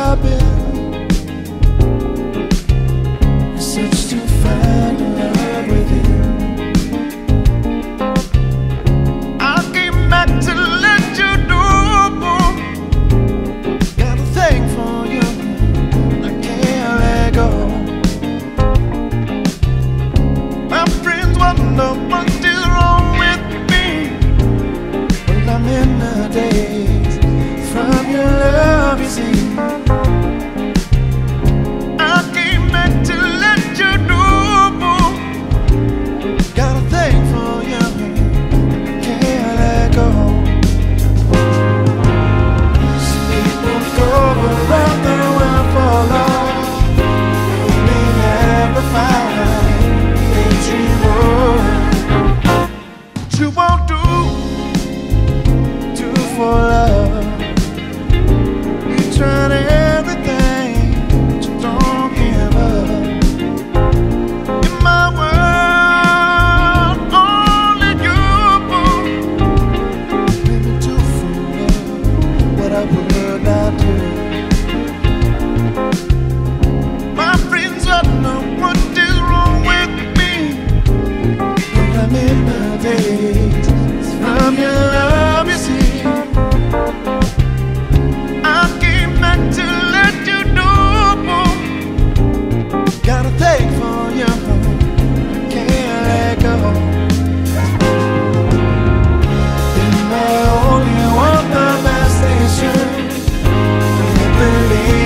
I've been. I searched to find love within. I came back to let you know. Got a thing for you, I can't let go. My friends wonder what is wrong with me. Well, I'm in the days from your love, you see. I came back to let you know. Got a thing for you, can't let go. Some people go around the world for love, they never find a dream world. What you won't do for love. You tried everything, but you don't give up. In my world, only you. Maybe too full of what I would not do. My friends don't know what is wrong with me. But I'm in the days from your love, you see. Got a thing for you, can't let go. And I only want the best station. Can't believe